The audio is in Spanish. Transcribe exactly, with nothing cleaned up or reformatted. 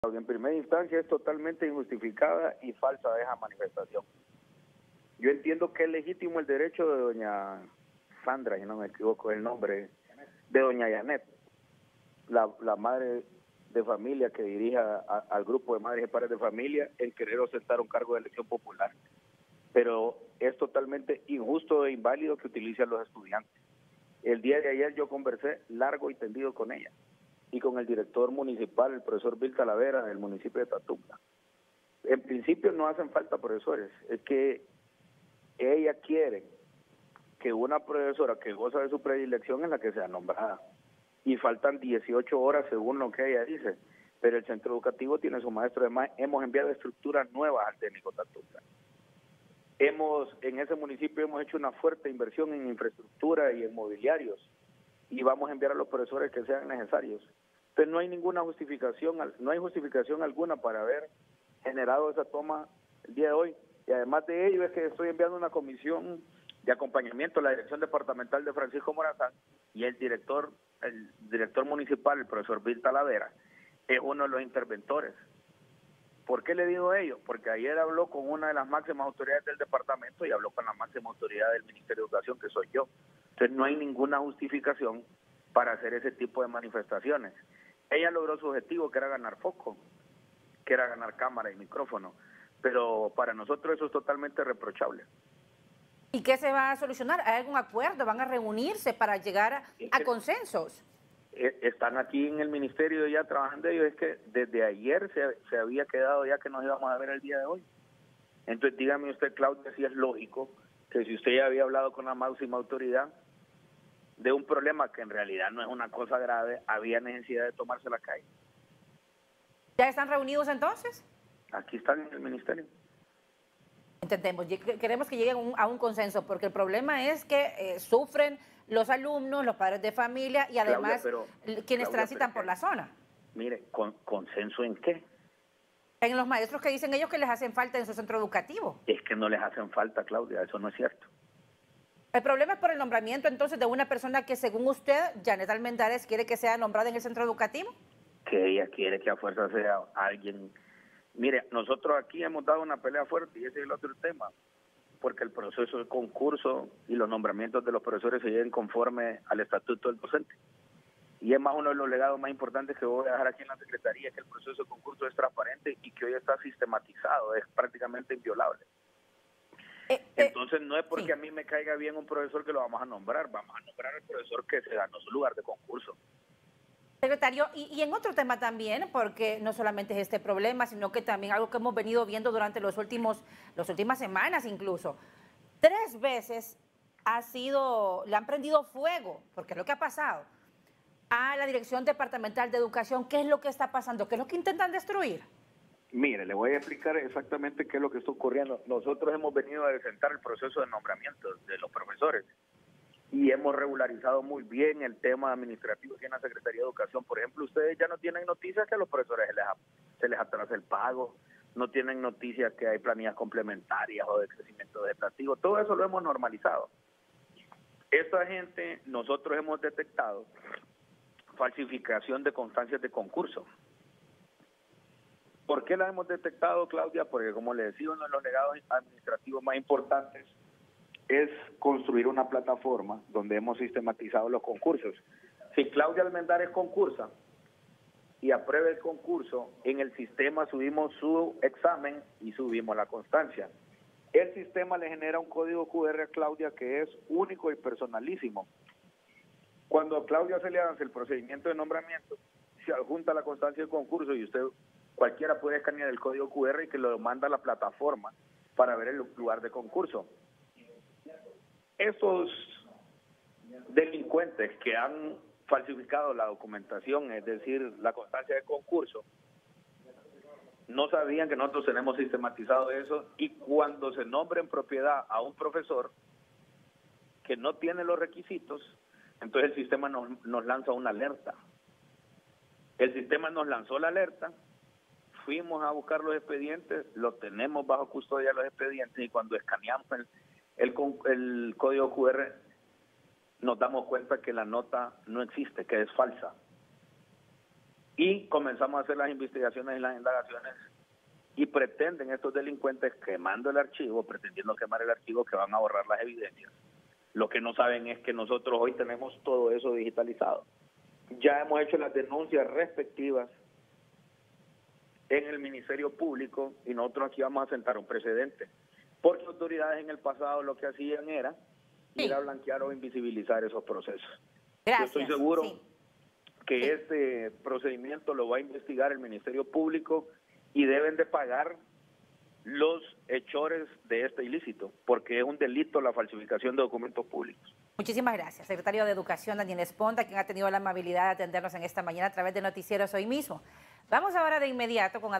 En primera instancia es totalmente injustificada y falsa esa manifestación. Yo entiendo que es legítimo el derecho de doña Sandra, si no me equivoco el nombre, de doña Janet, la, la madre de familia que dirige a, a, al grupo de madres y padres de familia, en querer ostentar un cargo de elección popular. Pero es totalmente injusto e inválido que utilicen los estudiantes. El día de ayer yo conversé largo y tendido con ella y con el director municipal, el profesor Bill Talavera, del municipio de Tatuca. En principio no hacen falta profesores, es que ella quiere que una profesora que goza de su predilección es la que sea nombrada. Y faltan dieciocho horas según lo que ella dice, pero el centro educativo tiene su maestro. Además, hemos enviado estructuras nuevas al técnico Tatuca. Hemos, en ese municipio hemos hecho una fuerte inversión en infraestructura y en mobiliarios, y vamos a enviar a los profesores que sean necesarios. Entonces no hay ninguna justificación, no hay justificación alguna para haber generado esa toma el día de hoy. Y además de ello es que estoy enviando una comisión de acompañamiento a la dirección departamental de Francisco Morazán, y el director, el director municipal, el profesor Bill Talavera, es uno de los interventores. ¿Por qué le digo ello? Porque ayer habló con una de las máximas autoridades del departamento y habló con la máxima autoridad del Ministerio de Educación, que soy yo. Entonces no hay ninguna justificación para hacer ese tipo de manifestaciones. Ella logró su objetivo, que era ganar foco, que era ganar cámara y micrófono, pero para nosotros eso es totalmente reprochable. ¿Y qué se va a solucionar? ¿Hay algún acuerdo? ¿Van a reunirse para llegar a, a consensos? Están aquí en el ministerio ya trabajando ellos. Es que desde ayer se, se había quedado ya que nos íbamos a ver el día de hoy. Entonces dígame usted, Claudia, si es lógico que si usted ya había hablado con la máxima autoridad de un problema que en realidad no es una cosa grave, había necesidad de tomarse la calle. ¿Ya están reunidos entonces? Aquí están en el ministerio. Entendemos, queremos que lleguen a un consenso, porque el problema es que eh, sufren los alumnos, los padres de familia y además Claudia, pero, quienes Claudia, transitan por la zona. Mire, ¿con, ¿consenso en qué? En los maestros que dicen ellos que les hacen falta en su centro educativo. Es que no les hacen falta, Claudia, eso no es cierto. El problema es por el nombramiento entonces de una persona que según usted, Janet Almendares, quiere que sea nombrada en el centro educativo. Que ella quiere que a fuerza sea alguien. Mire, nosotros aquí hemos dado una pelea fuerte y ese es el otro tema, porque el proceso de concurso y los nombramientos de los profesores se lleven conforme al estatuto del docente. Y es más uno de los legados más importantes que voy a dejar aquí en la Secretaría, que el proceso de concurso es transparente y que hoy está sistematizado, es prácticamente inviolable. Eh, eh, Entonces no es porque sí. a mí me caiga bien un profesor que lo vamos a nombrar, vamos a nombrar al profesor que se ganó su lugar de concurso. Secretario, y, y en otro tema también, porque no solamente es este problema, sino que también algo que hemos venido viendo durante los últimos, las últimas semanas incluso. Tres veces ha sido, le han prendido fuego, porque es lo que ha pasado, a la Dirección Departamental de Educación. ¿Qué es lo que está pasando? ¿Qué es lo que intentan destruir? Mire, le voy a explicar exactamente qué es lo que está ocurriendo. Nosotros hemos venido a desentar el proceso de nombramiento de los profesores y hemos regularizado muy bien el tema administrativo aquí en la Secretaría de Educación. Por ejemplo, ustedes ya no tienen noticias que a los profesores se les, se les atrasa el pago, no tienen noticias que hay planillas complementarias o de crecimiento vegetativo, todo eso lo hemos normalizado. Esta gente, nosotros hemos detectado falsificación de constancias de concurso. ¿Por qué la hemos detectado, Claudia? Porque, como le decía, uno de los legados administrativos más importantes es construir una plataforma donde hemos sistematizado los concursos. Si Claudia Almendares concursa y aprueba el concurso, en el sistema subimos su examen y subimos la constancia. El sistema le genera un código cu erre a Claudia que es único y personalísimo. Cuando a Claudia se le hace el procedimiento de nombramiento, se adjunta la constancia del concurso y usted, cualquiera puede escanear el código cu erre y que lo manda a la plataforma para ver el lugar de concurso. Esos delincuentes que han falsificado la documentación, es decir, la constancia de concurso, no sabían que nosotros tenemos sistematizado eso, y cuando se nombre en propiedad a un profesor que no tiene los requisitos, entonces el sistema nos, nos lanza una alerta. El sistema nos lanzó la alerta, fuimos a buscar los expedientes, los tenemos bajo custodia los expedientes, y cuando escaneamos el, el, el código cu erre nos damos cuenta que la nota no existe, que es falsa. y comenzamos a hacer las investigaciones y las indagaciones y pretenden estos delincuentes, quemando el archivo, pretendiendo quemar el archivo, que van a borrar las evidencias. Lo que no saben es que nosotros hoy tenemos todo eso digitalizado. Ya hemos hecho las denuncias respectivas en el Ministerio Público y nosotros aquí vamos a sentar un precedente. Porque autoridades en el pasado lo que hacían era sí. ir a blanquear o invisibilizar esos procesos. Gracias. Yo estoy seguro sí. que sí. este procedimiento lo va a investigar el Ministerio Público y deben de pagar los hechores de este ilícito, porque es un delito la falsificación de documentos públicos. Muchísimas gracias, secretario de Educación Daniel Esponda, quien ha tenido la amabilidad de atendernos en esta mañana a través de Noticieros Hoy Mismo. Vamos ahora de inmediato con